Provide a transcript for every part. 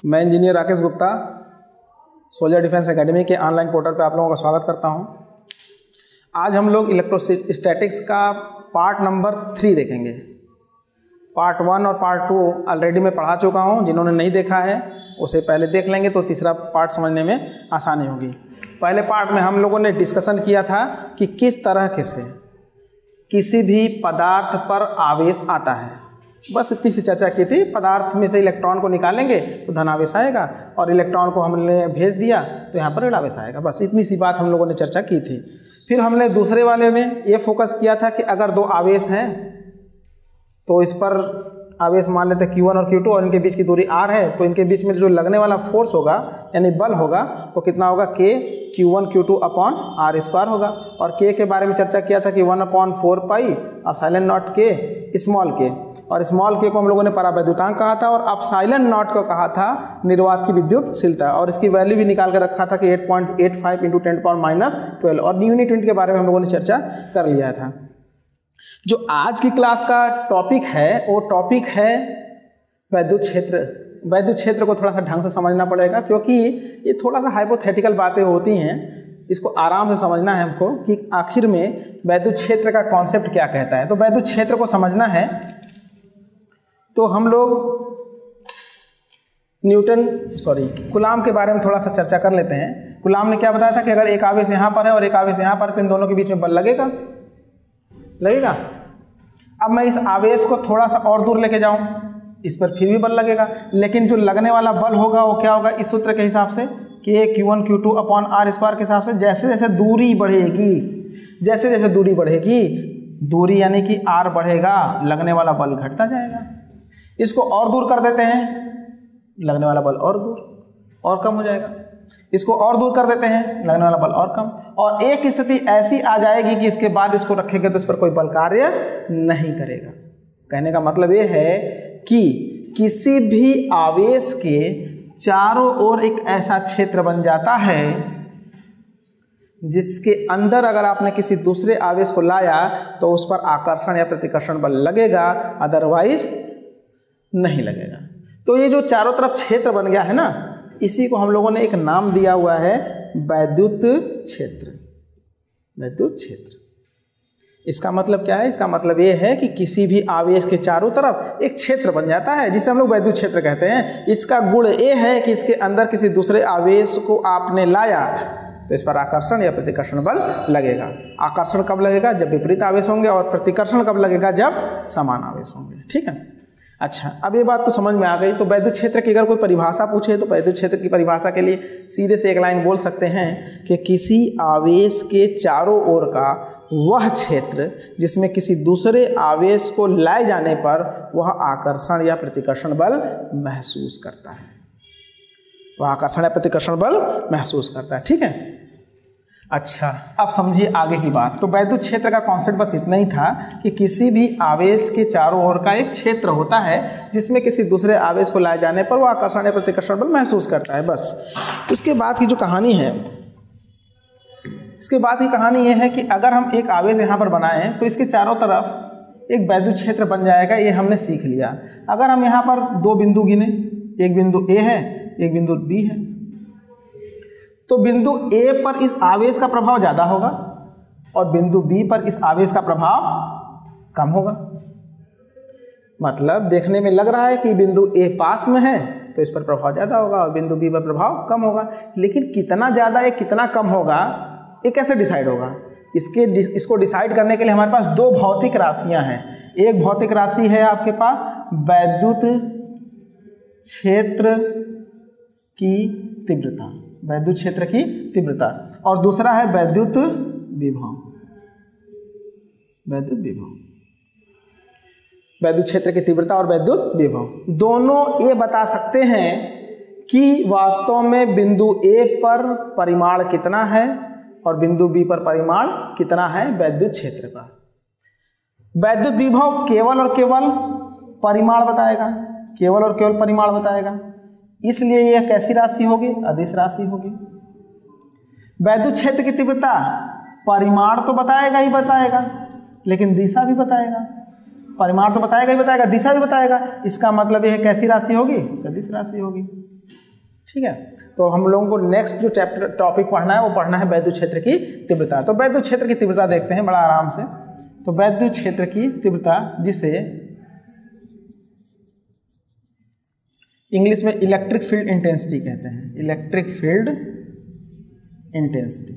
मैं engineer Rakesh Gupta soldier defence academy के online portal पर आप लोगों का स्वागत करता हूं। आज हम लोग इलेक्ट्रोस्टैटिक्स का पार्ट नंबर 3 देखेंगे। पार्ट 1 और पार्ट 2 ऑलरेडी मैं पढ़ा चुका हूं। जिन्होंने नहीं देखा है उसे पहले देख लेंगे तो तीसरा पार्ट समझने में आसानी होगी। पहले पार्ट में हम लोगों ने डिस्कशन किया था कि किस तरह से किसी भी पदार्थ पर आवेश आता है। बस इतनी सी चर्चा की थी। पदार्थ में से इलेक्ट्रॉन को निकालेंगे तो धनावेश आएगा और इलेक्ट्रॉन को हमने भेज दिया तो यहाँ पर ऋणावेश आएगा। बस इतनी सी बात हम लोगों ने चर्चा की थी। फिर हमने दूसरे वाले में ये फोकस किया था कि अगर दो आवेश हैं तो इस पर आवेश मान लेते Q1 और Q2 और इनके बीच की दूरी R है, तो इनके बीच में जो लगने वाला फोर्स होगा यानी बल होगा वो कितना होगा, K Q1 Q2 upon R square होगा। और K के बारे में चर्चा किया था कि 1/4 पाई अब epsilon naught K small k, और स्मॉल k को हम लोगों ने परावैद्युतांक कहा था और अब साइलेंट नॉट को कहा था निर्वात की विद्युतशीलता। और इसकी वैल्यू भी निकाल कर रखा था कि 8.85 × 10⁻12 और न्यूनिट यूनिट के बारे में हम लोगों ने चर्चा कर लिया था। जो आज की क्लास का टॉपिक है वो टॉपिक है वैद्युत क्षेत्र। वैद्युत क्षेत्र को थोड़ा सा ढंग से समझना पड़ेगा क्योंकि ये थोड़ा सा हाइपोथेटिकल बातें होती हैं। इसको आराम से समझना है हमको कि आखिर में वैद्युत क्षेत्र का कॉन्सेप्ट क्या कहता है। तो वैद्युत क्षेत्र को समझना है तो हम लोग कूलाम के बारे में थोड़ा सा चर्चा कर लेते हैं। कूलाम ने क्या बताया था कि अगर एक आवेश यहाँ पर है और एक आवेश यहाँ पर, तो इन दोनों के बीच में बल लगेगा। अब मैं इस आवेश को थोड़ा सा और दूर लेके जाऊं, इस पर फिर भी बल लगेगा, लेकिन जो लगने वाला बल होगा वो क्या होगा, इस सूत्र के हिसाब से K Q1 Q2 upon R square के हिसाब से। जैसे जैसे दूरी बढ़ेगी, दूरी यानी कि R बढ़ेगा, लगने वाला बल घटता जाएगा। इसको और दूर कर देते हैं, लगने वाला बल और दूर और कम हो जाएगा। इसको और दूर कर देते हैं, लगने वाला बल और कम, और एक स्थिति ऐसी आ जाएगी कि इसके बाद इसको रखेंगे तो इस पर कोई बल कार्य नहीं करेगा। कहने का मतलब ये है कि किसी भी आवेश के चारों ओर एक ऐसा क्षेत्र बन जाता है जिसके अंदर अगर आपने किसी दूसरे आवेश को लाया तो उस पर आकर्षण या प्रतिकर्षण बल लगेगा, अदरवाइज नहीं लगेगा। तो ये जो चारों तरफ क्षेत्र बन गया है ना, इसी को हम लोगों ने एक नाम दिया हुआ है वैद्युत क्षेत्र। वैद्युत क्षेत्र इसका मतलब क्या है? इसका मतलब ये है कि किसी भी आवेश के चारों तरफ एक क्षेत्र बन जाता है जिसे हम लोग वैद्युत क्षेत्र कहते हैं। इसका गुण ये है कि इसके अंदर किसी दूसरे आवेश को आपने लाया तो इस पर आकर्षण या प्रतिकर्षण बल लगेगा। आकर्षण कब लगेगा? जब विपरीत आवेश होंगे, और प्रतिकर्षण कब लगेगा? जब समान आवेश होंगे। ठीक है, अच्छा, अब ये बात तो समझ में आ गई। तो वैद्युत क्षेत्र की अगर कोई परिभाषा पूछे तो वैद्युत क्षेत्र की परिभाषा के लिए सीधे से एक लाइन बोल सकते हैं कि किसी आवेश के चारों ओर का वह क्षेत्र जिसमें किसी दूसरे आवेश को लाए जाने पर वह आकर्षण या प्रतिकर्षण बल महसूस करता है। वह आकर्षण या प्रतिकर्षण बल महसूस करता है। ठीक है, अच्छा, अब समझिए आगे की बात। तो वैद्युत क्षेत्र का कॉन्सेप्ट बस इतना ही था कि किसी भी आवेश के चारों ओर का एक क्षेत्र होता है जिसमें किसी दूसरे आवेश को लाए जाने पर वो आकर्षण या प्रतिकर्षण बल महसूस करता है। बस इसके बाद की जो कहानी है, इसके बाद की कहानी ये है कि अगर हम एक आवेश यहाँ पर बनाएं तो इसके चारों तरफ एक वैद्युत क्षेत्र बन जाएगा। ये हमने सीख लिया। अगर हम यहाँ पर दो बिंदु गिने, एक बिंदु A है, एक बिंदु B है, तो बिंदु A पर इस आवेश का प्रभाव ज़्यादा होगा और बिंदु B पर इस आवेश का प्रभाव कम होगा। मतलब देखने में लग रहा है कि बिंदु A पास में है तो इस पर प्रभाव ज़्यादा होगा और बिंदु B पर प्रभाव कम होगा। लेकिन कितना ज़्यादा या कितना कम होगा ये कैसे डिसाइड होगा? इसको डिसाइड करने के लिए हमारे पास दो भौतिक राशियाँ हैं। एक भौतिक राशि है आपके पास वैद्युत क्षेत्र की तीव्रता, वैद्युत क्षेत्र की तीव्रता, और दूसरा है वैद्युत विभव। वैद्युत विभव, वैद्युत क्षेत्र की तीव्रता और वैद्युत विभव दोनों ये बता सकते हैं कि वास्तव में बिंदु A पर परिमाण कितना है और बिंदु B पर परिमाण कितना है वैद्युत क्षेत्र का। वैद्युत विभव केवल और केवल परिमाण बताएगा, केवल और केवल परिमाण बताएगा। इसलिए यह कैसी राशि होगी? अदिश राशि होगी। वैद्युत क्षेत्र की तीव्रता परिमाण तो बताएगा ही बताएगा, लेकिन दिशा भी बताएगा। परिमाण तो बताएगा ही बताएगा, दिशा भी बताएगा। इसका मतलब यह कैसी राशि होगी? सदिश राशि होगी। ठीक है। तो हम लोगों को नेक्स्ट जो टॉपिक पढ़ना है वो पढ़ना है वैद्युत क्षेत्र की तीव्रता। तो वैद्युत क्षेत्र की तीव्रता देखते हैं बड़ा आराम से। तो वैद्युत क्षेत्र की तीव्रता, जिसे इंग्लिश में इलेक्ट्रिक फील्ड इंटेंसिटी कहते हैं, इलेक्ट्रिक फील्ड इंटेंसिटी,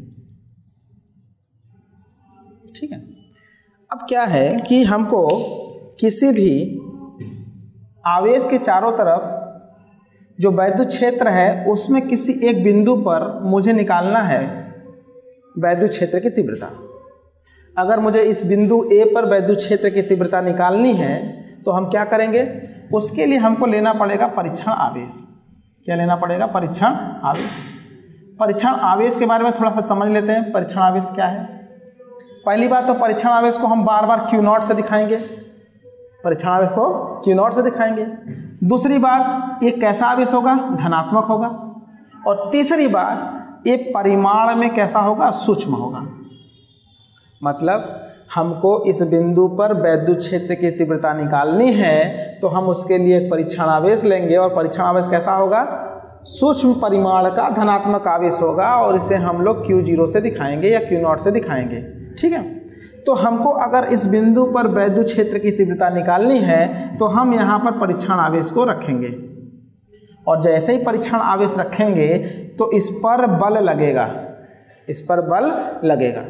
ठीक है। अब क्या है कि हमको किसी भी आवेश के चारों तरफ जो वैद्युत क्षेत्र है उसमें किसी एक बिंदु पर मुझे निकालना है वैद्युत क्षेत्र की तीव्रता। अगर मुझे इस बिंदु ए पर वैद्युत क्षेत्र की तीव्रता निकालनी है तो हम क्या करेंगे, उसके लिए हमको लेना पड़ेगा परीक्षण आवेश। क्या लेना पड़ेगा? परीक्षण आवेश। परीक्षण आवेश के बारे में थोड़ा सा समझ लेते हैं। परीक्षण आवेश क्या है? पहली बात तो परीक्षण आवेश को हम बार बार Q0 से दिखाएंगे, परीक्षण आवेश को Q0 से दिखाएंगे। दूसरी बात, ये कैसा आवेश होगा? धनात्मक होगा। और तीसरी बात, ये परिमाण में कैसा होगा? सूक्ष्म होगा। मतलब हमको इस बिंदु पर वैद्युत क्षेत्र की तीव्रता निकालनी है तो हम उसके लिए एक परीक्षण आवेश लेंगे, और परीक्षण आवेश कैसा होगा? सूक्ष्म परिमाण का धनात्मक आवेश होगा, और इसे हम लोग Q0 से दिखाएंगे या Q0 से दिखाएंगे, ठीक है। तो हमको अगर इस बिंदु पर वैद्युत क्षेत्र की तीव्रता निकालनी है तो हम यहाँ पर परीक्षण आवेश को रखेंगे, और जैसे ही परीक्षण आवेश रखेंगे तो इस पर बल लगेगा, इस पर बल लगेगा।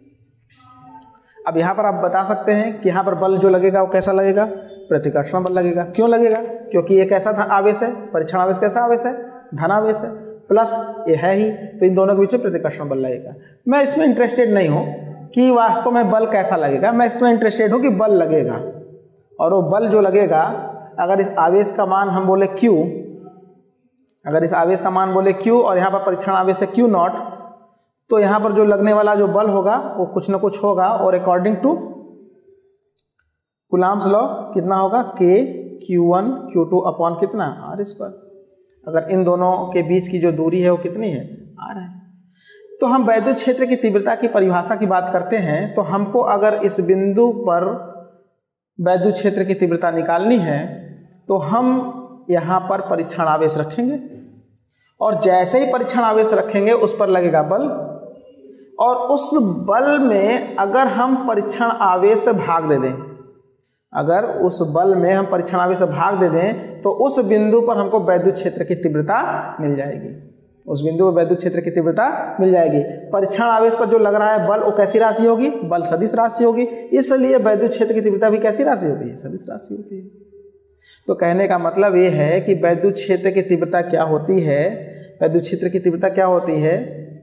अब यहाँ पर आप बता सकते हैं कि यहाँ पर बल जो लगेगा वो कैसा लगेगा? प्रतिकर्षण बल लगेगा। क्यों लगेगा? क्योंकि ये कैसा था आवेश है, परीक्षण आवेश कैसा आवेश है? धनावेश है, प्लस ये है ही, तो इन दोनों के बीच में प्रतिकर्षण बल लगेगा। मैं इसमें इंटरेस्टेड नहीं हूँ कि वास्तव में बल कैसा लगेगा, मैं इसमें इंटरेस्टेड हूँ कि बल लगेगा। और वो बल जो लगेगा, अगर इस आवेश का मान हम बोले Q, अगर इस आवेश का मान बोले Q और यहाँ पर परीक्षण आवेश है Q0, तो यहाँ पर जो लगने वाला जो बल होगा वो कुछ ना कुछ होगा, और अकॉर्डिंग टू कूलम्ब्स लॉ कितना होगा? K Q1 Q2 अपॉन कितना? R square. अगर इन दोनों के बीच की जो दूरी है वो कितनी है? R है। तो हम वैद्युत क्षेत्र की तीव्रता की परिभाषा की बात करते हैं, तो हमको अगर इस बिंदु पर वैद्युत क्षेत्र की तीव्रता निकालनी है तो हम यहाँ पर परीक्षण आवेश रखेंगे, और जैसे ही परीक्षण आवेश रखेंगे उस पर लगेगा बल, और उस बल में अगर हम परीक्षण आवेश से भाग दे दें, अगर उस बल में हम परीक्षण आवेश से भाग दे दें तो उस बिंदु पर हमको वैद्युत क्षेत्र की तीव्रता मिल जाएगी, उस बिंदु पर वैद्युत क्षेत्र की तीव्रता मिल जाएगी। परीक्षण आवेश पर जो लग रहा है बल वो कैसी राशि होगी? बल सदिश राशि होगी। इसलिए वैद्युत क्षेत्र की तीव्रता भी कैसी राशि होती है? सदिश राशि होती है। तो कहने का मतलब ये है कि वैद्युत क्षेत्र की तीव्रता क्या होती है? वैद्युत क्षेत्र की तीव्रता क्या होती है?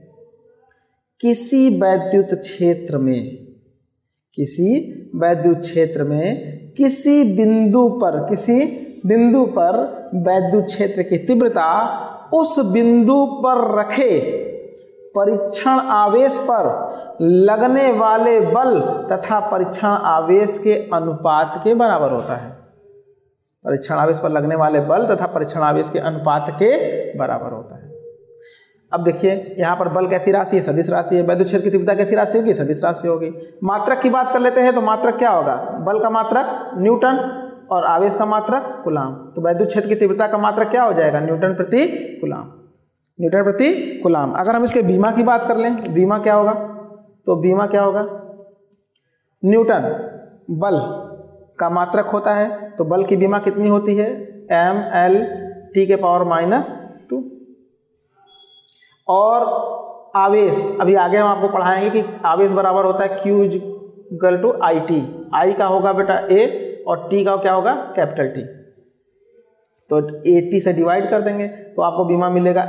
किसी वैद्युत क्षेत्र में, किसी वैद्युत क्षेत्र में किसी बिंदु पर वैद्युत क्षेत्र की तीव्रता उस बिंदु पर रखे परीक्षण आवेश पर लगने वाले बल तथा परीक्षण आवेश के अनुपात के बराबर होता है। परीक्षण आवेश पर लगने वाले बल तथा परीक्षण आवेश के अनुपात के बराबर होता है। अब देखिए यहाँ पर बल कैसी राशि है? सदिश राशि है। वैद्युत क्षेत्र की तीव्रता कैसी राशि होगी? सदिश राशि होगी। मात्रक की बात कर लेते हैं तो मात्रक क्या होगा? बल का मात्रक न्यूटन और आवेश का मात्रक कूलम्ब। तो वैद्युत क्षेत्र की तीव्रता का मात्रक क्या हो जाएगा? न्यूटन प्रति कूलम्ब, न्यूटन प्रति कूलम्ब। अगर हम इसके बीमा की बात कर लें, बीमा क्या होगा? तो बीमा क्या होगा? न्यूटन बल का मात्रक होता है, तो बल की बीमा कितनी होती है? mL/10⁻²। और आवेश अभी आगे हम आपको पढ़ाएंगे कि आवेश बराबर होता है Q=IT। I का होगा बेटा A और T का क्या होगा? Capital T। तो AT से डिवाइड कर देंगे तो आपको बीमा मिलेगा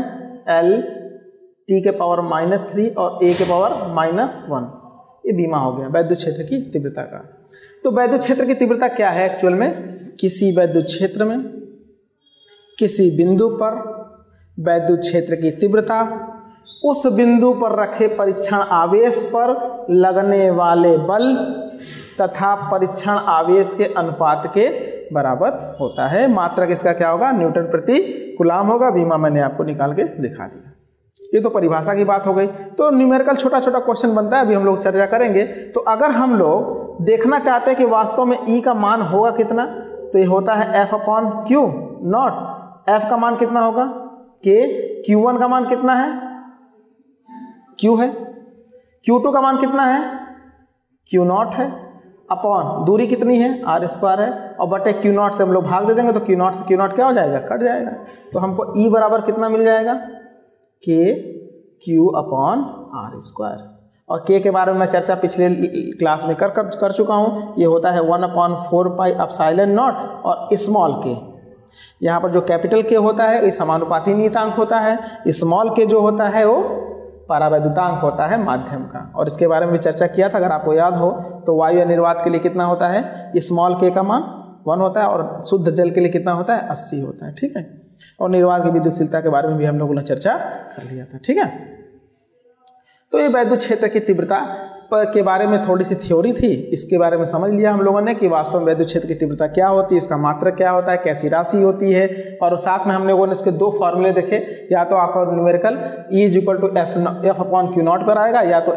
mL/10⁻³ और A⁻⁻1। ये बीमा हो गया वैद्युत क्षेत्र की तीव्रता का। तो वैद्युत क्षेत्र की तीव्रता क्या है एक्चुअल में? किसी वैद्युत क्षेत्र में किसी बिंदु पर वैद्युत क्षेत्र की तीव्रता उस बिंदु पर रखे परीक्षण आवेश पर लगने वाले बल तथा परीक्षण आवेश के अनुपात के बराबर होता है। मात्रक इसका क्या होगा? न्यूटन प्रति कूलम्ब होगा। बीमा मैंने आपको निकाल के दिखा दिया। ये तो परिभाषा की बात हो गई। तो न्यूमेरिकल छोटा छोटा क्वेश्चन बनता है, अभी हम लोग चर्चा करेंगे। तो अगर हम लोग देखना चाहते हैं कि वास्तव में E का मान होगा कितना, तो ये होता है F/Q0। F का मान कितना होगा? के Q1 का मान कितना है, Q है, Q2 का मान कितना है, Q0 है, अपॉन दूरी कितनी है, R स्क्वायर है, और बटे Q0 से हम लोग भाग दे देंगे तो Q0 से Q0 क्या हो जाएगा, कट जाएगा। तो हमको E बराबर कितना मिल जाएगा, K Q upon R square. और K के बारे में मैं चर्चा पिछले क्लास में कर चुका हूँ। ये होता है 1/4 पाई एप्सिलॉन नॉट और स्मॉल k। यहाँ पर जो कैपिटल K होता है ये समानुपाती नियतांक होता है, स्मॉल k जो होता है वो परावैद्युतांक होता है माध्यम का। और इसके बारे में भी चर्चा किया था, अगर आपको याद हो तो वायु या निर्वात के लिए कितना होता है, स्मॉल k का मान 1 होता है, और शुद्ध जल के लिए कितना होता है, 80 होता है। ठीक है, और निर्वात की विद्युतशीलता के बारे में भी हम लोगों ने चर्चा कर लिया था। ठीक है, तो ये वैद्युत क्षेत्र की तीव्रता के बारे में थोड़ी सी थ्योरी थी, इसके बारे में समझ लिया हम लोगों ने कि वास्तव में वैद्युत क्षेत्र की तीव्रता क्या होती है, इसका मात्रक क्या होता है, कैसी राशि होती है। और साथ में हम लोगों ने इसके दो फॉर्मूले देखे, या तो आपका numerical E = F upon Q0 पर आएगा, या तो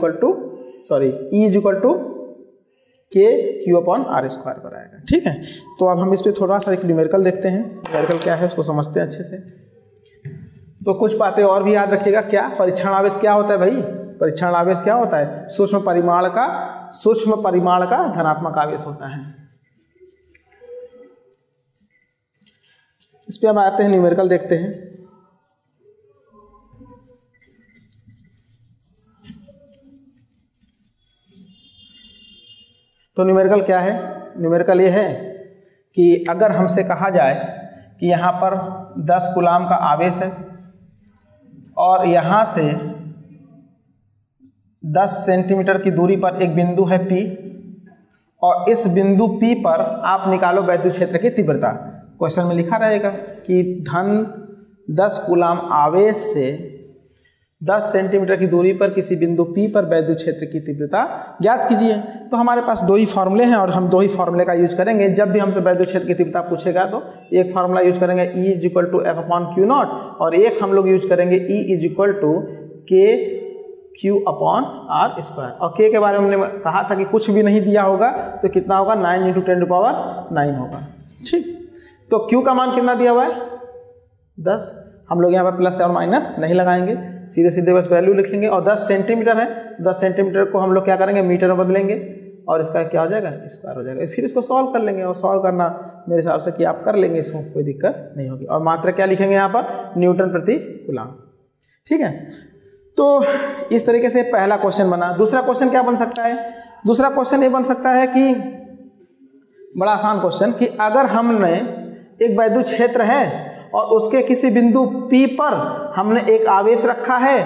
E = K Q upon R square पर आएगा। ठीक है, तो अब हम इस पर थोड़ा सा एक न्यूमेरिकल देखते हैं, न्यूमेरिकल क्या है उसको समझते हैं अच्छे से। तो कुछ बातें और भी याद रखिएगा, क्या परीक्षण आवेश क्या होता है भाई, परीक्षण आवेश क्या होता है, सूक्ष्म परिमाण का धनात्मक आवेश होता है। इस पे अब आते हैं, न्यूमेरिकल देखते हैं। तो न्यूमेरिकल क्या है, न्यूमेरिकल ये है कि अगर हमसे कहा जाए कि यहाँ पर 10 कूलाम का आवेश है और यहाँ से 10 सेंटीमीटर की दूरी पर एक बिंदु है P, और इस बिंदु P पर आप निकालो वैद्युत क्षेत्र की तीव्रता। क्वेश्चन में लिखा रहेगा कि धन 10 कूलाम आवेश से 10 सेंटीमीटर की दूरी पर किसी बिंदु P पर वैद्युत क्षेत्र की तीव्रता ज्ञात कीजिए। तो हमारे पास दो ही फॉर्मूले हैं और हम दो ही फॉर्मूले का यूज करेंगे। जब भी हमसे वैद्युत क्षेत्र की तीव्रता पूछेगा तो एक फार्मूला यूज करेंगे E = F अपॉन Q0, और एक हम लोग यूज करेंगे E = K Q upon R square. और K के बारे में हमने कहा था कि कुछ भी नहीं दिया होगा तो कितना होगा, 9 × 10⁹ होगा। ठीक, तो Q का मान कितना दिया हुआ है, 10। हम लोग यहाँ पर प्लस और माइनस नहीं लगाएंगे, सीधे सीधे बस वैल्यू लिखेंगे। और 10 सेंटीमीटर है, 10 सेंटीमीटर को हम लोग क्या करेंगे, मीटर में बदलेंगे, और इसका क्या हो जाएगा, स्क्वायर हो जाएगा। फिर इसको सॉल्व कर लेंगे, और सॉल्व करना मेरे हिसाब से कि आप कर लेंगे, इसमें कोई दिक्कत नहीं होगी। और मात्रा क्या लिखेंगे यहाँ पर, न्यूटन प्रति कूलाम। ठीक है, तो इस तरीके से पहला क्वेश्चन बना। दूसरा क्वेश्चन क्या बन सकता है, दूसरा क्वेश्चन ये बन सकता है कि बड़ा आसान क्वेश्चन, कि अगर हमने एक वैद्युत क्षेत्र है और उसके किसी बिंदु P पर हमने एक आवेश रखा है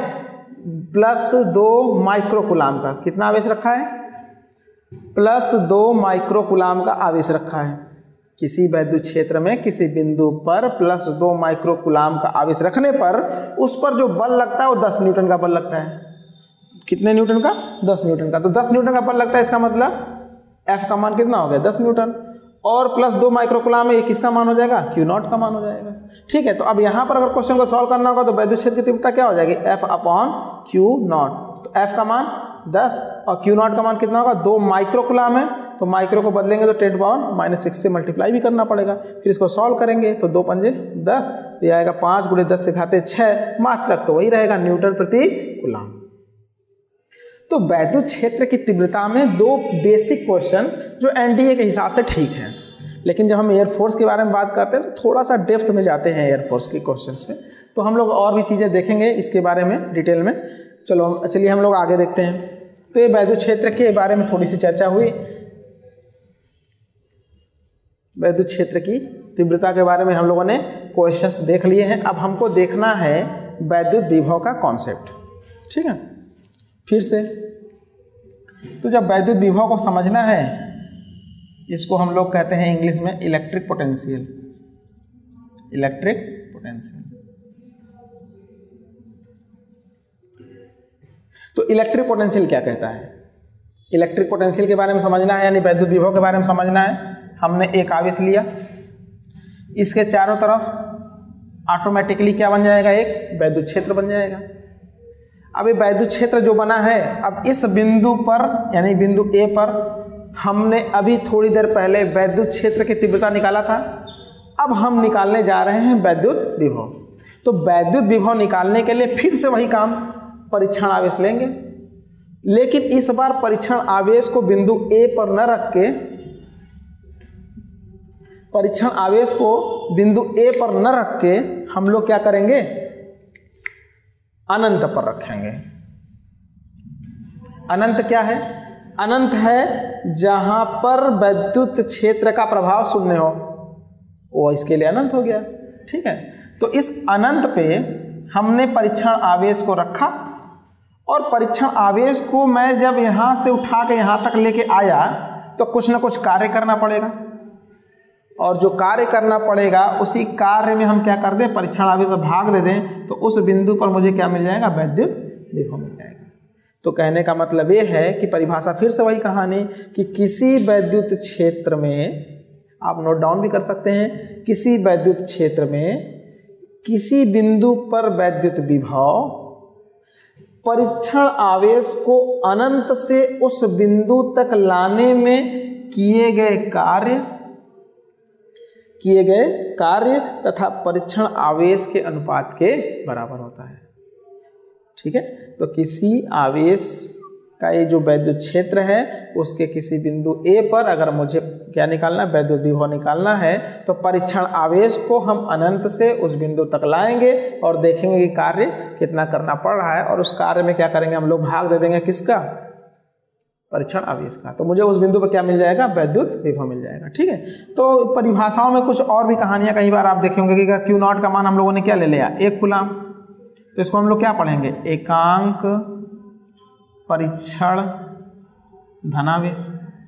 +2 माइक्रोकूलाम का। कितना आवेश रखा है, +2 माइक्रोकूलाम का आवेश रखा है। किसी वैद्युत क्षेत्र में किसी बिंदु पर +2 माइक्रोकूलाम का आवेश रखने पर उस पर जो बल लगता है वो 10 न्यूटन का बल लगता है। कितने न्यूटन का, 10 न्यूटन का। तो 10 न्यूटन का बल लगता है, इसका मतलब F का मान कितना हो गया, 10 न्यूटन, और +2 माइक्रोकूलाम में ये किसका मान हो जाएगा, Q0 का मान हो जाएगा। ठीक है, तो अब यहाँ पर अगर क्वेश्चन को सॉल्व करना होगा तो वैद्युत क्षेत्र की तीव्रता क्या हो जाएगी, F अपॉन Q0। तो F का मान 10 और Q0 का मान कितना होगा, 2 माइक्रोकूलाम है, तो माइक्रो को बदलेंगे तो 10⁻⁻6 से मल्टीप्लाई भी करना पड़ेगा। फिर इसको सॉल्व करेंगे तो 2 पंजे 10, तो ये आएगा 5 × 10 से घाते 6, मात्रक तो वही रहेगा, न्यूटन प्रति कूलाम। तो वैद्युत क्षेत्र की तीव्रता में दो बेसिक क्वेश्चन जो एनडीए के हिसाब से ठीक है, लेकिन जब हम एयरफोर्स के बारे में बात करते हैं तो थोड़ा सा डेप्थ में जाते हैं एयरफोर्स के क्वेश्चंस में, तो हम लोग और भी चीज़ें देखेंगे इसके बारे में डिटेल में। चलिए हम लोग आगे देखते हैं। तो ये वैद्युत क्षेत्र के बारे में थोड़ी सी चर्चा हुई, वैद्युत क्षेत्र की तीव्रता के बारे में हम लोगों ने क्वेश्चंस देख लिए हैं। अब हमको देखना है वैद्युत विभव का कॉन्सेप्ट। ठीक है, फिर से तो जब वैद्युत विभव को समझना है, इसको हम लोग कहते हैं इंग्लिश में इलेक्ट्रिक पोटेंशियल। इलेक्ट्रिक पोटेंशियल, तो इलेक्ट्रिक पोटेंशियल क्या कहता है, इलेक्ट्रिक पोटेंशियल के बारे में समझना है, यानी वैद्युत विभव के बारे में समझना है। हमने एक आवेश लिया, इसके चारों तरफ ऑटोमेटिकली क्या बन जाएगा, एक वैद्युत क्षेत्र बन जाएगा। अब ये वैद्युत क्षेत्र जो बना है, अब इस बिंदु पर यानी बिंदु ए पर हमने अभी थोड़ी देर पहले वैद्युत क्षेत्र की तीव्रता निकाला था। अब हम निकालने जा रहे हैं वैद्युत विभव। तो वैद्युत विभव निकालने के लिए फिर से वही काम, परीक्षण आवेश लेंगे, लेकिन इस बार परीक्षण आवेश को बिंदु ए पर न रख के, परीक्षण आवेश को बिंदु ए पर न रख के हम लोग क्या करेंगे, अनंत पर रखेंगे। अनंत क्या है? अनंत है जहां पर वैद्युत क्षेत्र का प्रभाव शून्य हो, वो इसके लिए अनंत हो गया। ठीक है, तो इस अनंत पे हमने परीक्षण आवेश को रखा और परीक्षण आवेश को मैं जब यहां से उठा के यहां तक लेके आया तो कुछ ना कुछ कार्य करना पड़ेगा, और जो कार्य करना पड़ेगा उसी कार्य में हम क्या कर दें, परीक्षण आवेश भाग दे दें, तो उस बिंदु पर मुझे क्या मिल जाएगा, वैद्युत विभव मिल जाएगा। तो कहने का मतलब ये है कि परिभाषा फिर से वही कहानी कि किसी वैद्युत क्षेत्र में, आप नोट डाउन भी कर सकते हैं, किसी वैद्युत क्षेत्र में किसी बिंदु पर वैद्युत विभव परीक्षण आवेश को अनंत से उस बिंदु तक लाने में किए गए कार्य तथा परीक्षण आवेश के अनुपात के बराबर होता है। ठीक है, तो किसी आवेश का ये जो वैद्युत क्षेत्र है उसके किसी बिंदु ए पर अगर मुझे क्या निकालना है, वैद्युत विभव निकालना है, तो परीक्षण आवेश को हम अनंत से उस बिंदु तक लाएंगे और देखेंगे कि कार्य कितना करना पड़ रहा है, और उस कार्य में क्या करेंगे, हम लोग भाग दे देंगे किसका, परीक्षण आवेश का। तो मुझे उस बिंदु पर क्या मिल जाएगा, वैद्युत विभव मिल जाएगा। ठीक है, तो परिभाषाओं में कुछ और भी कहानियां कई बार आप देखेंगे कि क्यू नॉट का मान हम लोगों ने क्या ले लिया, 1 कूलाम, तो इसको हम लोग क्या पढ़ेंगे, एकांक परीक्षण धनावेश।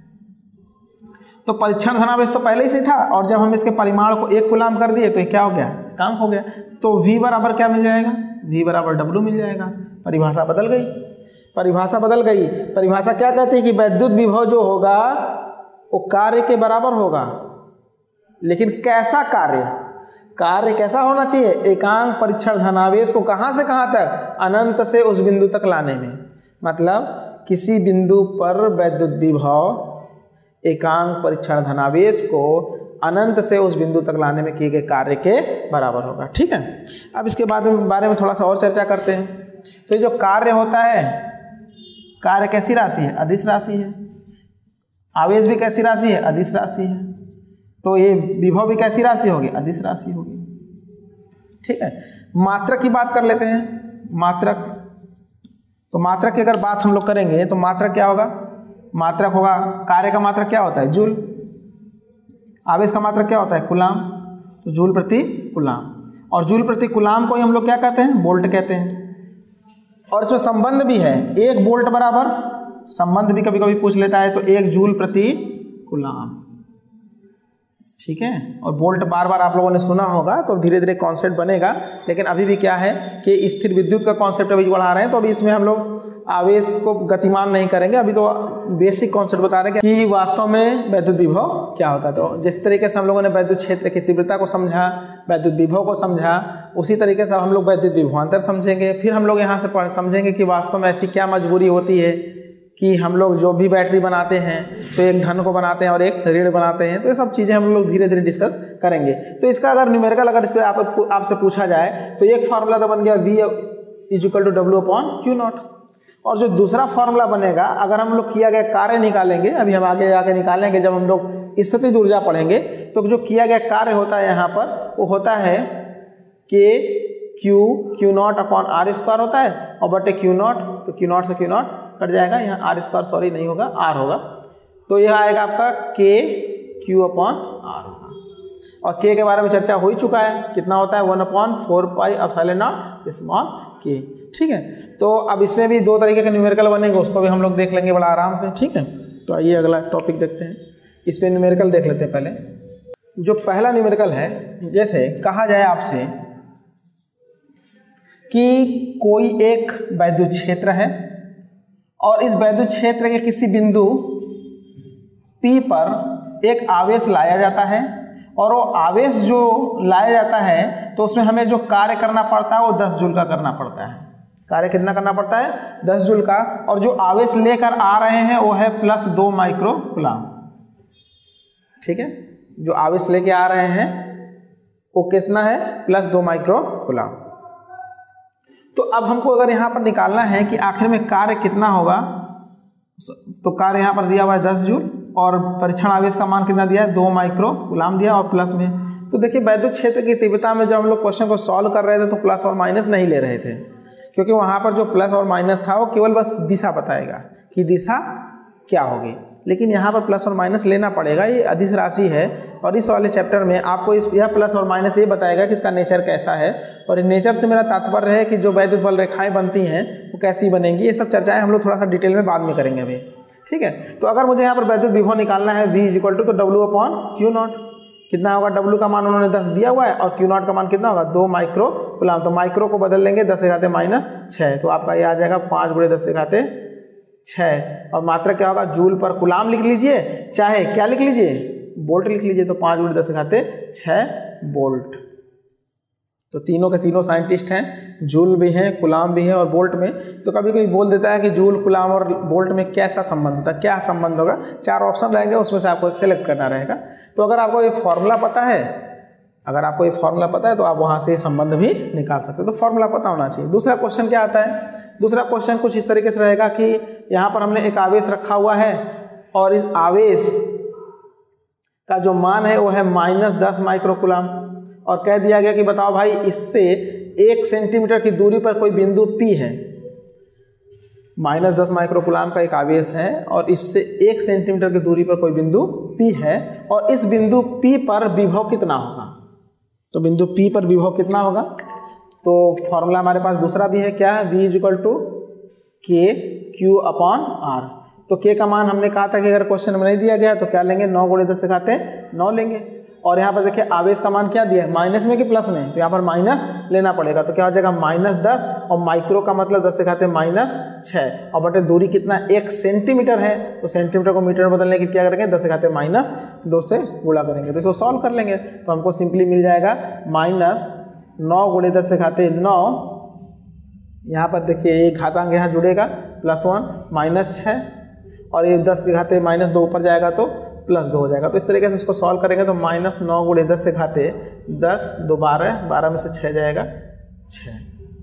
तो परीक्षण धनावेश तो पहले ही से था, और जब हम इसके परिमाण को 1 कूलाम कर दिए तो ये क्या हो गया, एकांक हो गया। तो V बराबर क्या मिल जाएगा, V बराबर W मिल जाएगा। परिभाषा बदल गई, परिभाषा बदल गई। परिभाषा क्या कहती है कि वैद्युत विभव जो होगा वो कार्य के बराबर होगा, लेकिन कैसा कार्य, कार्य कैसा होना चाहिए, एकांक परीक्षण धनावेश को कहाँ से कहाँ तक, अनंत से उस बिंदु तक लाने में। मतलब किसी बिंदु पर वैद्युत विभव एकांक परीक्षण धनावेश को अनंत से उस बिंदु तक लाने में किए गए कार्य के बराबर होगा। ठीक है, अब इसके बारे में थोड़ा सा और चर्चा करते हैं। तो ये जो कार्य होता है, कार्य कैसी राशि है, अदिश राशि है। आवेश भी कैसी राशि है, अदिश राशि है। तो ये विभव भी कैसी राशि होगी, अदिश राशि होगी। ठीक है, मात्रक की बात कर लेते हैं। मात्रक, तो मात्रक की अगर बात हम लोग करेंगे तो मात्रक क्या होगा, मात्रक होगा, कार्य का मात्रक क्या होता है, जूल। आवेश का मात्रक क्या होता है, कूलाम। तो जूल प्रति कूलाम, और जूल प्रति कूलाम को ही हम लोग क्या कहते हैं, वोल्ट कहते हैं। और इसमें संबंध भी है, 1 वोल्ट बराबर, संबंध भी कभी कभी पूछ लेता है, तो 1 जूल प्रति कूलाम। ठीक है, और वोल्ट बार बार आप लोगों ने सुना होगा, तो धीरे धीरे कॉन्सेप्ट बनेगा। लेकिन अभी भी क्या है कि स्थिर विद्युत का कॉन्सेप्ट अभी बढ़ा रहे हैं, तो अभी इसमें हम लोग आवेश को गतिमान नहीं करेंगे, अभी तो बेसिक कॉन्सेप्ट बता रहे हैं कि वास्तव में वैद्युत विभव क्या होता है। तो जिस तरीके से हम लोगों ने वैद्युत क्षेत्र की तीव्रता को समझा, वैद्युत विभव को समझा, उसी तरीके से हम लोग वैद्युत विभवांतर समझेंगे। फिर हम लोग यहाँ से समझेंगे कि वास्तव में ऐसी क्या मजबूरी होती है कि हम लोग जो भी बैटरी बनाते हैं तो एक धन को बनाते हैं और एक ऋण बनाते हैं। तो ये सब चीज़ें हम लोग धीरे धीरे डिस्कस करेंगे। तो इसका अगर न्यूमेरिकल अगर इस पर आपसे पूछा जाए तो एक फार्मूला तो बन गया V = W/Q0, और जो दूसरा फार्मूला बनेगा, अगर हम लोग किया गया कार्य निकालेंगे, अभी हम आगे जाके निकालेंगे जब हम लोग स्थितिज ऊर्जा पढ़ेंगे, तो जो किया गया कार्य होता है यहाँ पर वो होता है Q0/R² होता है, और बटे Q0, तो Q0 से Q0 कट जाएगा, यहाँ R² सॉरी नहीं होगा, R होगा। तो यह आएगा आपका KQ/R होगा। और K के बारे में चर्चा हो ही चुका है, कितना होता है 1/4πε0 ठीक है। तो अब इसमें भी 2 तरीके के न्यूमेरिकल बनेंगे, उसको भी हम लोग देख लेंगे बड़ा आराम से। ठीक है, तो आइए अगला टॉपिक देखते हैं। इस पर न्यूमेरिकल देख लेते हैं। पहले जो पहला न्यूमेरिकल है, जैसे कहा जाए आपसे कि कोई एक वैद्युत क्षेत्र है और इस वैद्युत क्षेत्र के किसी बिंदु P पर एक आवेश लाया जाता है, और वो आवेश जो लाया जाता है तो उसमें हमें जो कार्य करना पड़ता है वो 10 जूल का करना पड़ता है। कार्य कितना करना पड़ता है, 10 जूल का। और जो आवेश लेकर आ रहे हैं वो है +2 माइक्रो कूलाम। ठीक है, जो आवेश लेके आ रहे हैं वो कितना है, +2 माइक्रो कूलाम। तो अब हमको अगर यहाँ पर निकालना है कि आखिर में कार्य कितना होगा, तो कार्य यहाँ पर दिया हुआ है 10 जूल और परीक्षण आवेश का मान कितना दिया है, 2 माइक्रो कूलाम दिया और प्लस में। तो देखिए वैद्युत क्षेत्र की तीव्रता में जब हम लोग क्वेश्चन को सॉल्व कर रहे थे तो प्लस और माइनस नहीं ले रहे थे, क्योंकि वहाँ पर जो प्लस और माइनस था वो केवल बस दिशा बताएगा कि दिशा क्या होगी, लेकिन यहाँ पर प्लस और माइनस लेना पड़ेगा। ये अदिश राशि है और इस वाले चैप्टर में आपको यह प्लस और माइनस ये बताएगा कि इसका नेचर कैसा है, और नेचर से मेरा तात्पर्य है कि जो वैद्युत बल रेखाएं बनती हैं वो कैसी बनेंगी। ये सब चर्चाएं हम लोग थोड़ा सा डिटेल में बाद में करेंगे अभी, ठीक है। तो अगर मुझे यहाँ पर वैद्युत विभव निकालना है V = तो W/Q0, कितना होगा, W का मान उन्होंने 10 दिया हुआ है और Q0 का मान कितना होगा, 2 माइक्रो कूलाम। तो माइक्रो को बदल लेंगे 10⁻⁻6, तो आपका ये आ जाएगा 5 × 10⁻6 और मात्रा क्या होगा, जूल पर कूलाम लिख लीजिए, चाहे क्या लिख लीजिए, वोल्ट लिख लीजिए। तो 5 × 10⁻6 वोल्ट। तो तीनों के तीनों साइंटिस्ट हैं, जूल भी हैं, कूलाम भी है और वोल्ट में। तो कभी कोई बोल देता है कि जूल, कूलाम और वोल्ट में कैसा संबंध होता है, क्या संबंध होगा, 4 ऑप्शन रहेंगे, उसमें से आपको एक सेलेक्ट करना रहेगा। तो अगर आपको ये फॉर्मूला पता है, तो आप वहाँ से संबंध भी निकाल सकते हो। तो फॉर्मूला पता होना चाहिए। दूसरा क्वेश्चन क्या आता है, दूसरा क्वेश्चन कुछ इस तरीके से रहेगा कि यहाँ पर हमने एक आवेश रखा हुआ है और इस आवेश का जो मान है वो है -10 माइक्रो कूलाम, और कह दिया गया कि बताओ भाई इससे 1 सेंटीमीटर की दूरी पर कोई बिंदु P है। -10 माइक्रो कूलाम का एक आवेश है और इससे 1 सेंटीमीटर की दूरी पर कोई बिंदु P है, और इस बिंदु P पर विभव कितना होगा। तो बिंदु P पर विभव कितना होगा, तो फॉर्मूला हमारे पास दूसरा भी है, क्या है, V = KQ/R। तो K का मान हमने कहा था कि अगर क्वेश्चन में नहीं दिया गया तो क्या लेंगे, 9 × 10⁻9 लेंगे। और यहाँ पर देखिए आवेश का मान क्या दिया है, माइनस में कि प्लस में, तो यहाँ पर माइनस लेना पड़ेगा। तो क्या हो जाएगा, -10 और माइक्रो का मतलब 10⁻⁻6 और बटे दूरी कितना, 1 सेंटीमीटर है। तो सेंटीमीटर को मीटर में बदलने की क्या करेंगे, 10⁻⁻2 से गुणा करेंगे, तो इसको सॉल्व कर लेंगे। तो हमको सिंपली मिल जाएगा -9 × 10⁻9, यहाँ पर देखिए एक घातांक यहाँ जुड़ेगा +1 -6 और ये 10⁻−2 ऊपर जाएगा तो +2 हो जाएगा। तो इस तरीके से इसको सॉल्व करेंगे तो -9 × 10⁻10, 2 12 में से 6 जाएगा 6,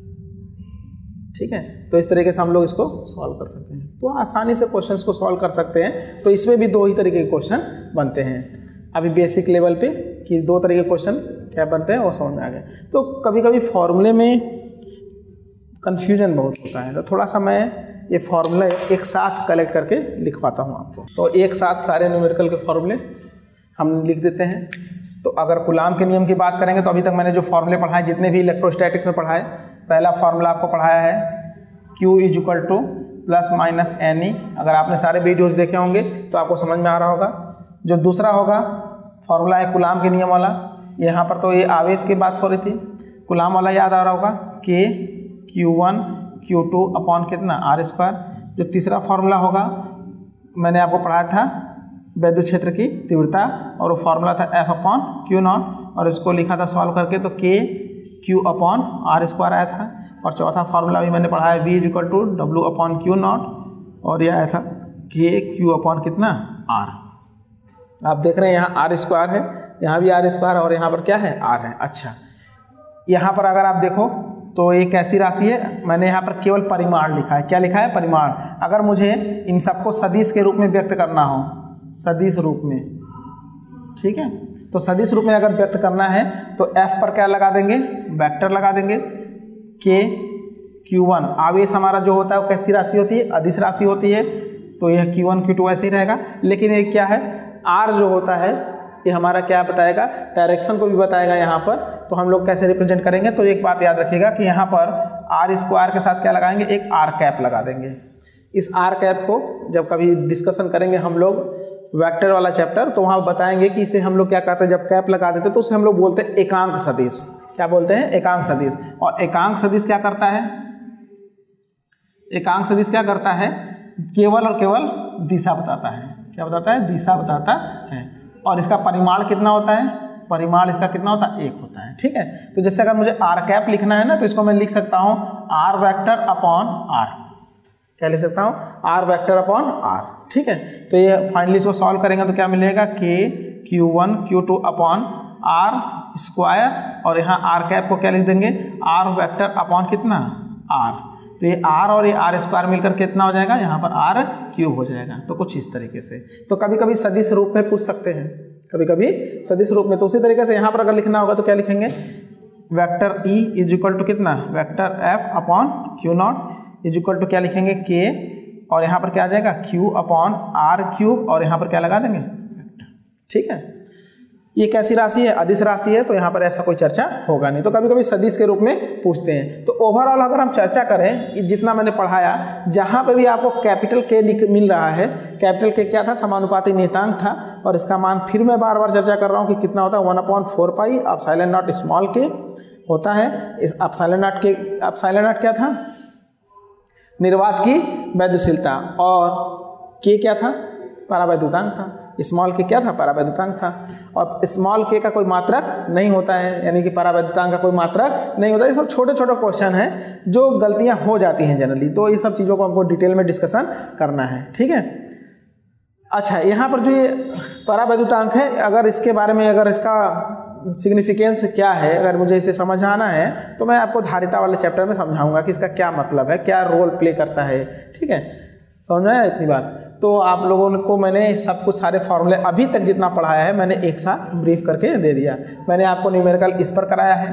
ठीक है। तो इस तरीके से हम लोग इसको सॉल्व कर सकते हैं। तो आसानी से क्वेश्चंस को सॉल्व कर सकते हैं। तो इसमें भी 2 ही तरीके के क्वेश्चन बनते हैं अभी बेसिक लेवल पे, कि 2 तरीके के क्वेश्चन क्या बनते हैं वो समझ में आ गए। तो कभी कभी फॉर्मूले में कन्फ्यूजन बहुत होता है, तो थोड़ा सा मैं ये फार्मूला एक साथ कलेक्ट करके लिखवाता हूँ आपको। तो एक साथ सारे न्यूमेरिकल के फार्मूले हम लिख देते हैं। तो अगर कूलाम के नियम की बात करेंगे तो अभी तक मैंने जो फार्मूले पढ़ाए, जितने भी इलेक्ट्रोस्टैटिक्स में पढ़ाए, पहला फार्मूला आपको पढ़ाया है Q = ±NE। अगर आपने सारे वीडियोस देखे होंगे तो आपको समझ में आ रहा होगा। जो दूसरा होगा फार्मूला है कूलाम के नियम वाला, यहाँ पर तो ये आवेश की बात हो रही थी, कूलाम वाला याद आ रहा होगा, Q1 Q2 अपॉन कितना, R²। जो तीसरा फार्मूला होगा मैंने आपको पढ़ाया था वैद्युत क्षेत्र की तीव्रता, और वो फार्मूला था F/Q0, और इसको लिखा था सॉल्व करके तो KQ/R² आया था। और चौथा फार्मूला भी मैंने पढ़ा है V = W/Q0, और यह आया था KQ/ कितना, R। आप देख रहे हैं यहाँ R² है, यहाँ भी R² और यहाँ पर क्या है, R है। अच्छा, यहाँ पर अगर आप देखो तो ये कैसी राशि है, मैंने यहाँ पर केवल परिमाण लिखा है। क्या लिखा है, परिमाण। अगर मुझे इन सबको सदिश के रूप में व्यक्त करना हो, सदिश रूप में, ठीक है, तो सदिश रूप में अगर व्यक्त करना है तो F पर क्या लगा देंगे, वेक्टर लगा देंगे। KQ1 आवेश हमारा जो होता है वो कैसी राशि होती है, अदिश राशि होती है, तो यह Q1 Q2 ऐसे ही रहेगा। लेकिन ये क्या है, R जो होता है ये हमारा क्या बताएगा, डायरेक्शन को भी बताएगा यहाँ पर। तो हम लोग कैसे रिप्रेजेंट करेंगे, तो एक बात याद रखिएगा कि यहाँ पर R² के साथ क्या लगाएंगे, एक R कैप लगा देंगे। इस R कैप को जब कभी डिस्कशन करेंगे हम लोग वेक्टर वाला चैप्टर, तो वहाँ बताएंगे कि इसे हम लोग क्या कहते हैं, जब कैप लगा देते हैं तो उसे हम लोग बोलते हैं एकांक सदिश। क्या बोलते हैं, एकांक सदिश। और एकांक सदिश क्या करता है, एकांक सदिश क्या करता है, केवल और केवल दिशा बताता है। क्या बताता है, दिशा बताता है। और इसका परिमाण कितना होता है, परिमाण इसका कितना होता है, 1 होता है, ठीक है। तो जैसे अगर मुझे R कैप लिखना है ना, तो इसको मैं लिख सकता हूँ R वेक्टर अपॉन R। क्या लिख सकता हूँ, R वेक्टर अपॉन R, ठीक है। तो ये फाइनली इसको सॉल्व करेंगे तो क्या मिलेगा, KQ1 Q2 upon are square और यहाँ आर कैप को क्या लिख देंगे, आर वेक्टर अपॉन कितना, आर। तो ये आर और ये आर स्क्वायर मिलकर कितना हो जाएगा, यहाँ पर आर क्यूब हो जाएगा। तो कुछ इस तरीके से। तो कभी कभी सदिश रूप में पूछ सकते हैं, कभी कभी सदिश रूप में। तो उसी तरीके से यहाँ पर अगर लिखना होगा तो क्या लिखेंगे, vector E is equal to कितना, vector F upon Q naught is equal to क्या लिखेंगे, के, और यहाँ पर क्या आ जाएगा, क्यू अपॉन आर क्यूब, और यहाँ पर क्या लगा देंगे, वेक्टर। ठीक है, ये कैसी राशि है, अदिश राशि है, तो यहाँ पर ऐसा कोई चर्चा होगा नहीं। तो कभी कभी सदिश के रूप में पूछते हैं। तो ओवरऑल अगर हम चर्चा करें, जितना मैंने पढ़ाया, जहाँ पे भी आपको कैपिटल के मिल रहा है, कैपिटल के क्या था, समानुपाती नियतांक था, और इसका मान फिर मैं बार बार चर्चा कर रहा हूँ कि कितना होता है, 1/4 पाई एप्सिलॉन नॉट स्मॉल के होता है। इस एप्सिलॉन नॉट क्या था, निर्वात की वैद्युशीलता, और के क्या था, परावैद्युतांक था। स्मॉल के क्या था, परावैद्युतांक था। और स्मॉल के का कोई मात्रक नहीं होता है, यानी कि परावैद्युतांक का कोई मात्रक नहीं होता है। ये सब छोटे छोटे क्वेश्चन हैं जो गलतियां हो जाती हैं जनरली। तो ये सब चीज़ों को हमको डिटेल में डिस्कशन करना है। ठीक है, अच्छा, यहाँ पर जो ये परावैद्युतांक है, अगर इसके बारे में, अगर इसका सिग्निफिकेंस क्या है, अगर मुझे इसे समझ आना है तो मैं आपको धारिता वाले चैप्टर में समझाऊंगा कि इसका क्या मतलब है, क्या रोल प्ले करता है। ठीक है, समझ में आया इतनी बात। तो आप लोगों को मैंने सब कुछ सारे फॉर्मूले अभी तक जितना पढ़ाया है मैंने एक साथ ब्रीफ करके दे दिया। मैंने आपको न्यूमेरिकल इस पर कराया है,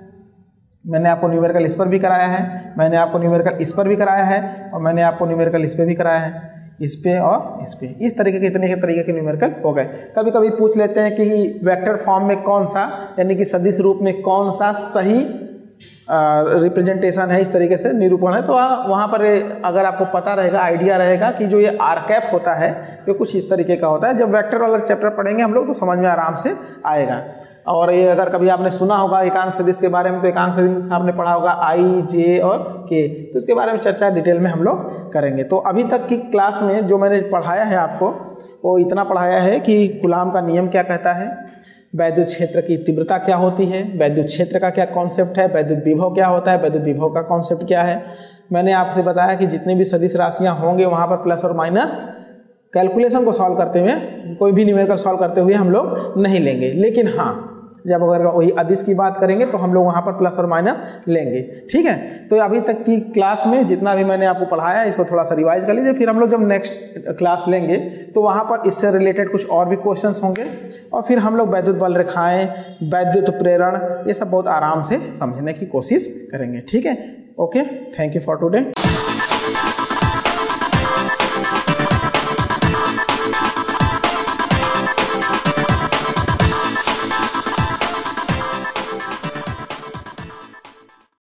मैंने आपको न्यूमेरिकल इस पर भी कराया है, मैंने आपको न्यूमेरिकल इस पर भी कराया है, और मैंने आपको न्यूमेरिकल इस पर भी कराया है, इस पे और इस पे। इस तरीके के इतने के तरीके के न्यूमेरिकल हो गए। कभी कभी पूछ लेते हैं कि वेक्टर फॉर्म में कौन सा, यानी कि सदिश रूप में कौन सा सही रिप्रेजेंटेशन है, इस तरीके से निरूपण है। तो वहाँ पर अगर आपको पता रहेगा, आइडिया रहेगा कि जो ये आर कैप होता है ये कुछ इस तरीके का होता है। जब वेक्टर वाला चैप्टर पढ़ेंगे हम लोग तो समझ में आराम से आएगा। और ये अगर कभी आपने सुना होगा एकांक सदिश के बारे में, तो एकांक सदिश आपने पढ़ा होगा आई, जे और के, तो इसके बारे में चर्चा डिटेल में हम लोग करेंगे। तो अभी तक की क्लास में जो मैंने पढ़ाया है आपको, वो इतना पढ़ाया है कि कूलाम का नियम क्या कहता है, वैद्युत क्षेत्र की तीव्रता क्या होती है, वैद्युत क्षेत्र का क्या कॉन्सेप्ट है, वैद्युत विभव क्या होता है, वैद्युत विभव का कॉन्सेप्ट क्या है। मैंने आपसे बताया कि जितनी भी सदिश राशियां होंगे वहाँ पर प्लस और माइनस कैलकुलेशन को सॉल्व करते हुए, कोई भी न्यूमेरिकल सॉल्व करते हुए हम लोग नहीं लेंगे। लेकिन हाँ, जब अगर वही अदिश की बात करेंगे तो हम लोग वहाँ पर प्लस और माइनस लेंगे। ठीक है, तो अभी तक की क्लास में जितना भी मैंने आपको पढ़ाया है इसको थोड़ा सा रिवाइज कर लीजिए। फिर हम लोग जब नेक्स्ट क्लास लेंगे तो वहाँ पर इससे रिलेटेड कुछ और भी क्वेश्चंस होंगे, और फिर हम लोग वैद्युत बल रेखाएं, वैद्युत प्रेरण, ये सब बहुत आराम से समझने की कोशिश करेंगे। ठीक है, okay, thank you for today.